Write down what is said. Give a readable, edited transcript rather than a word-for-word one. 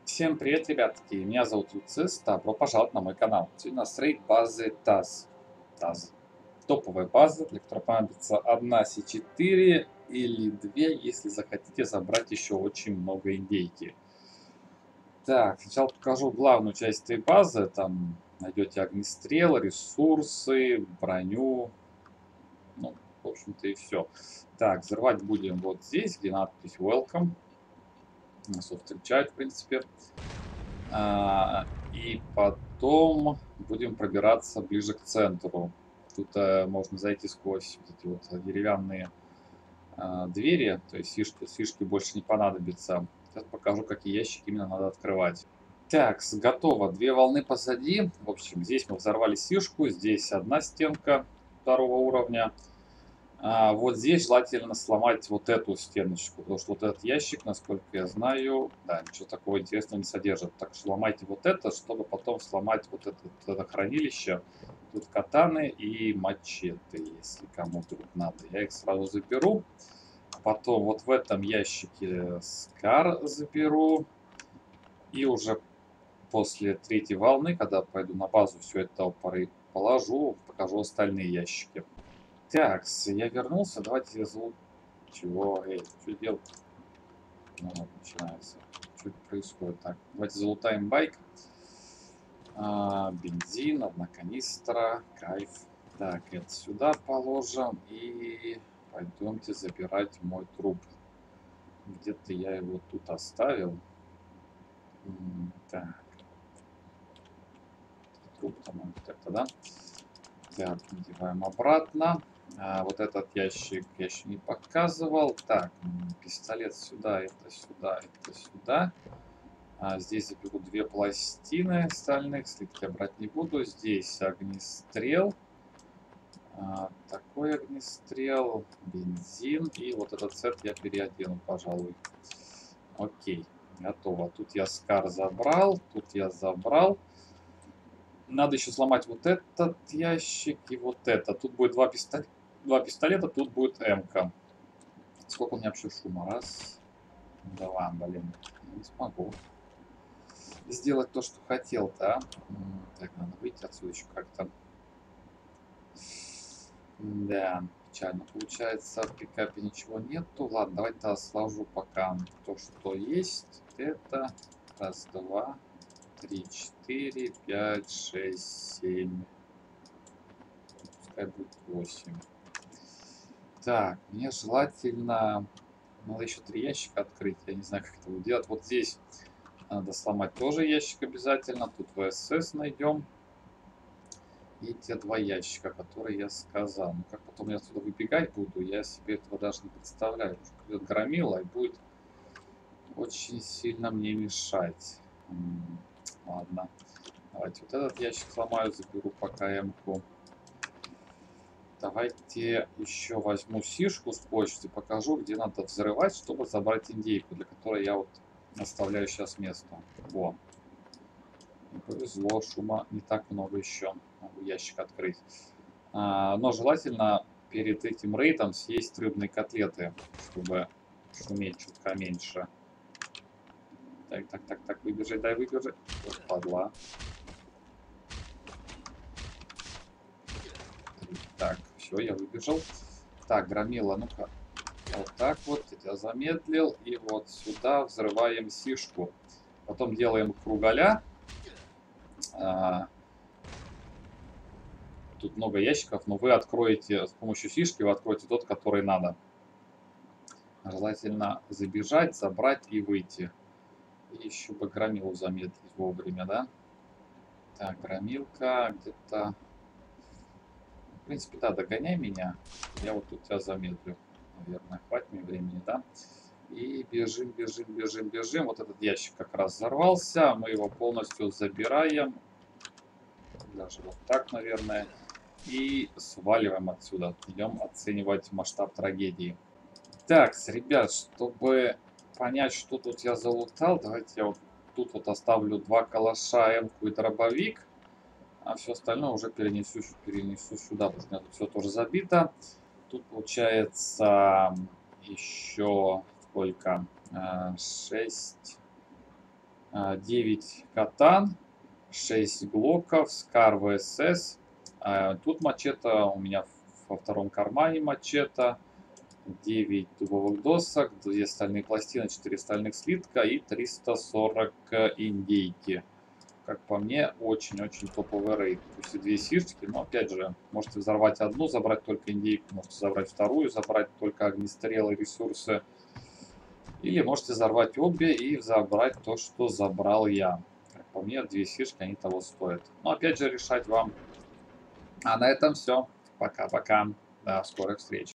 Всем привет, ребятки! Меня зовут Люцис, добро пожаловать на мой канал. Сегодня у нас рейд базы ТАЗ. ТАЗ. Топовая база, для которой понадобится одна С4 или две, если захотите забрать еще очень много индейки. Так, сначала покажу главную часть этой базы. Там найдете огнестрел, ресурсы, броню. Ну, в общем-то и все. Так, взрывать будем вот здесь, где надпись Welcome. Нас тут встречают, в принципе. И потом будем пробираться ближе к центру. Тут можно зайти сквозь вот эти вот деревянные двери, то есть фишки больше не понадобится. Сейчас покажу, какие ящики именно надо открывать. Так, готово. Две волны позади. В общем, здесь мы взорвали сишку, здесь одна стенка второго уровня. Вот здесь желательно сломать вот эту стеночку, потому что вот этот ящик, насколько я знаю, да, ничего такого интересного не содержит. Так что ломайте вот это, чтобы потом сломать вот это хранилище. Тут катаны и мачете, если кому вдруг надо. Я их сразу заберу. Потом вот в этом ящике скар заберу. И уже после третьей волны, когда пойду на базу, все это положу, покажу остальные ящики. Так, я вернулся, давайте я зову... Чего? Эй, что делать? Ну, вот, начинается. Что это происходит? Так, давайте залутаем байк. Бензин, одна канистра, кайф. Так, это сюда положим и пойдемте забирать мой труп. Где-то я его тут оставил. Так, труп, по-моему, это, да? Так, надеваем обратно. Вот этот ящик я еще не показывал. Так, пистолет сюда, это сюда, это сюда. Здесь заберу две пластины стальных, слитки я брать не буду. Здесь огнестрел. Такой огнестрел, бензин. И вот этот сет я переодену, пожалуй. Окей, готово. Тут я скар забрал, тут я забрал. Надо еще сломать вот этот ящик и вот это. Тут будет два пистолета, тут будет М-ка. Сколько у меня вообще шума? Раз, два, блин. Не смогу сделать то, что хотел-то, а. Так, надо выйти отсюда еще как-то. Да, печально получается. В пикапе ничего нету. Ладно, давайте сложу пока то, что есть. Это раз, два, 3, 4, 5, 6, 7. Пускай будет 8. Так, мне желательно... Надо еще 3 ящика открыть. Я не знаю, как это будет делать. Вот здесь надо сломать тоже ящик обязательно. Тут ВСС найдем. И те 2 ящика, которые я сказал. Ну, как потом я отсюда выбегать буду, я себе этого даже не представляю. Потому что придет громила и будет очень сильно мне мешать. Ладно. Давайте вот этот ящик сломаю, заберу пока М-ку. Давайте еще возьму сишку с почты, покажу, где надо взрывать, чтобы забрать индейку, для которой я вот оставляю сейчас место. Во. Не повезло, шума не так много еще. Могу ящик открыть. Но желательно перед этим рейдом съесть рыбные котлеты, чтобы шуметь чутка меньше. Так, выбежать, дай выбежать. Вот, падла. Так, все, я выбежал. Так, громила, ну-ка. Вот так вот, я тебя замедлил. И вот сюда взрываем сишку. Потом делаем кругаля. Тут много ящиков, но вы откроете, с помощью фишки вы откроете тот, который надо. Желательно забежать, забрать и выйти. И еще бы громилу замедлить вовремя, да? Так, громилка где-то... В принципе, да, догоняй меня. Я вот тут тебя замедлю. Наверное, хватит мне времени, да? И бежим, бежим, бежим, бежим. Вот этот ящик как раз взорвался. Мы его полностью забираем. Даже вот так, наверное. И сваливаем отсюда. Идем оценивать масштаб трагедии. Так, ребят, чтобы понять, что тут я залутал, давайте я вот тут вот оставлю 2 калаша, М-ку и дробовик. А все остальное уже перенесу сюда, потому что у меня тут все тоже забито. Тут получается еще сколько? 6, 9 катан, 6 глоков, скар ВСС. Тут мачете у меня во втором кармане мачете. 9 дубовых досок, 2 стальные пластины, 4 стальных слитка и 340 индейки. Как по мне, очень-очень топовый рейд. Пусть и 2 сишки, но опять же, можете взорвать одну, забрать только индейку, можете забрать вторую, забрать только огнестрелы, ресурсы. Или можете взорвать обе и забрать то, что забрал я. Как по мне, 2 сишки, они того стоят. Но опять же, решать вам. А на этом все. Пока-пока. До скорых встреч.